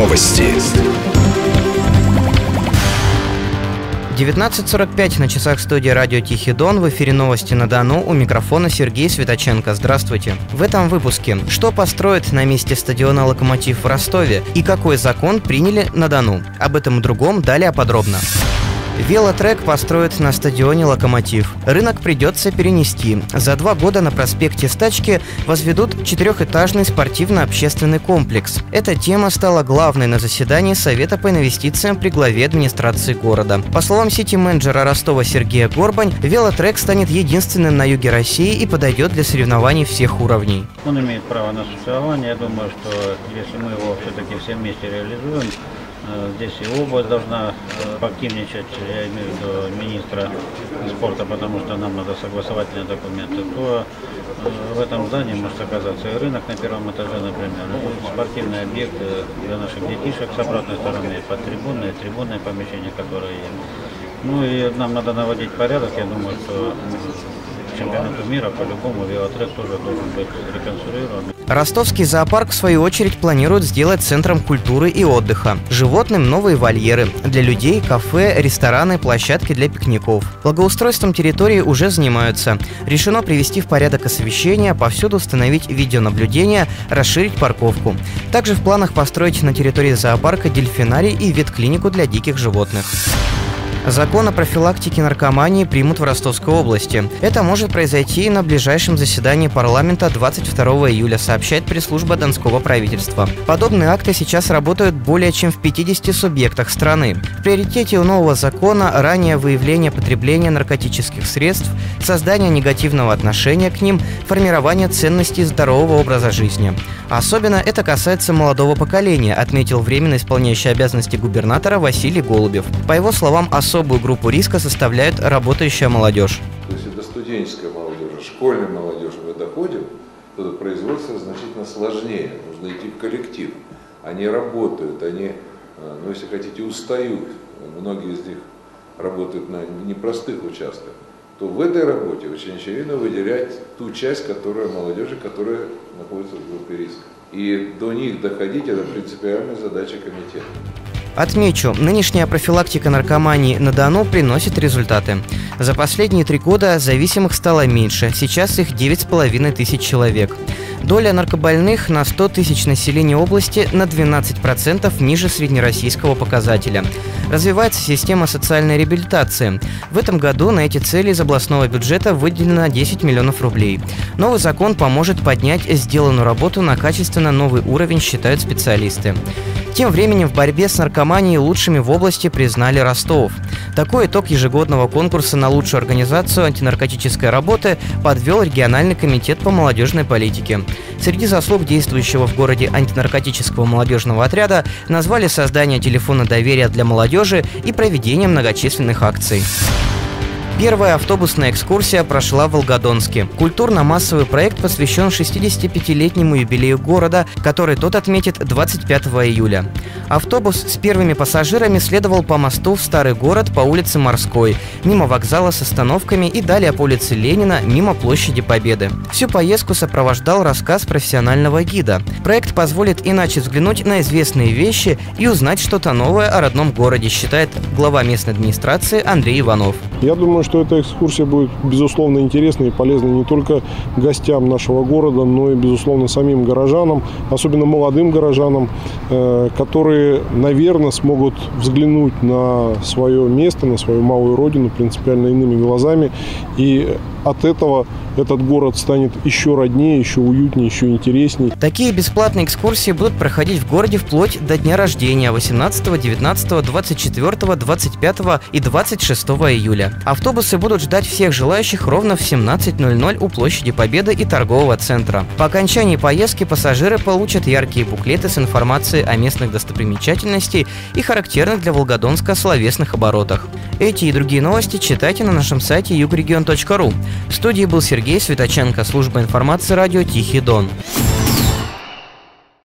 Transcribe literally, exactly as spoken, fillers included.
Новости. девятнадцать сорок пять на часах студии радио «Тихий Дон». В эфире новости на Дону. У микрофона Сергей Светоченко. Здравствуйте. В этом выпуске. Что построят на месте стадиона «Локомотив» в Ростове? И какой закон приняли на Дону? Об этом и другом далее подробно. Велотрек построят на стадионе «Локомотив». Рынок придется перенести. За два года на проспекте Стачки возведут четырехэтажный спортивно-общественный комплекс. Эта тема стала главной на заседании Совета по инвестициям при главе администрации города. По словам сити-менеджера Ростова Сергея Горбань, велотрек станет единственным на юге России и подойдет для соревнований всех уровней. Он имеет право на существование. Я думаю, что если мы его все-таки все вместе реализуем, здесь и область должна активничать, я имею в виду министра спорта, потому что нам надо согласовательные документы, то в этом здании может оказаться и рынок на первом этаже, например, и спортивные объекты для наших детишек с обратной стороны, под трибунные, трибунные помещения, которые есть. Ну и нам надо наводить порядок, я думаю, что чемпионату мира по-любому велотрек тоже должен быть реконструирован. Ростовский зоопарк, в свою очередь, планирует сделать центром культуры и отдыха. Животным новые вольеры. Для людей – кафе, рестораны, площадки для пикников. Благоустройством территории уже занимаются. Решено привести в порядок освещение, повсюду установить видеонаблюдение, расширить парковку. Также в планах построить на территории зоопарка дельфинарий и ветклинику для диких животных. Закон о профилактике наркомании примут в Ростовской области. Это может произойти на ближайшем заседании парламента двадцать второго июля, сообщает пресс-служба Донского правительства. Подобные акты сейчас работают более чем в пятидесяти субъектах страны. В приоритете у нового закона раннее выявление потребления наркотических средств, создание негативного отношения к ним, формирование ценностей здорового образа жизни. Особенно это касается молодого поколения, отметил временно исполняющий обязанности губернатора Василий Голубев. По его словам, особую группу риска составляет работающая молодежь. То есть это студенческая молодежь, школьная молодежь мы доходим, то производство значительно сложнее. Нужно идти в коллектив. Они работают, они, ну, если хотите, устают. Многие из них работают на непростых участках. То в этой работе очень очевидно выделять ту часть, которая молодежи, которая находится в группе риска. И до них доходить – это принципиальная задача комитета. Отмечу, нынешняя профилактика наркомании на Дону приносит результаты. За последние три года зависимых стало меньше, сейчас их девять с половиной тысяч человек. Доля наркобольных на сто тысяч населения области на двенадцать процентов ниже среднероссийского показателя. Развивается система социальной реабилитации. В этом году на эти цели из областного бюджета выделено десять миллионов рублей. Новый закон поможет поднять сделанную работу на качественно новый уровень, считают специалисты. Тем временем в борьбе с наркоманией лучшими в области признали Ростов. Такой итог ежегодного конкурса на лучшую организацию антинаркотической работы подвел региональный комитет по молодежной политике. Среди заслуг действующего в городе антинаркотического молодежного отряда назвали создание телефона доверия для молодежи и проведение многочисленных акций. Первая автобусная экскурсия прошла в Волгодонске. Культурно-массовый проект посвящен шестидесятипятилетнему юбилею города, который тот отметит двадцать пятого июля. Автобус с первыми пассажирами следовал по мосту в Старый город по улице Морской, мимо вокзала с остановками и далее по улице Ленина, мимо площади Победы. Всю поездку сопровождал рассказ профессионального гида. Проект позволит иначе взглянуть на известные вещи и узнать что-то новое о родном городе, считает глава местной администрации Андрей Иванов. Я думаю, что эта экскурсия будет, безусловно, интересной и полезной не только гостям нашего города, но и, безусловно, самим горожанам, особенно молодым горожанам, которые, наверное, смогут взглянуть на свое место, на свою малую родину принципиально иными глазами. И от этого этот город станет еще роднее, еще уютнее, еще интереснее. Такие бесплатные экскурсии будут проходить в городе вплоть до дня рождения восемнадцатого, девятнадцатого, двадцать четвёртого, двадцать пятого и двадцать шестого июля. Автобусы будут ждать всех желающих ровно в семнадцать ноль ноль у площади Победы и торгового центра. По окончании поездки пассажиры получат яркие буклеты с информацией о местных достопримечательностях и характерных для Волгодонска словесных оборотах. Эти и другие новости читайте на нашем сайте югрегион точка ру. В студии был Сергей Светоченко, служба информации радио «Тихий Дон».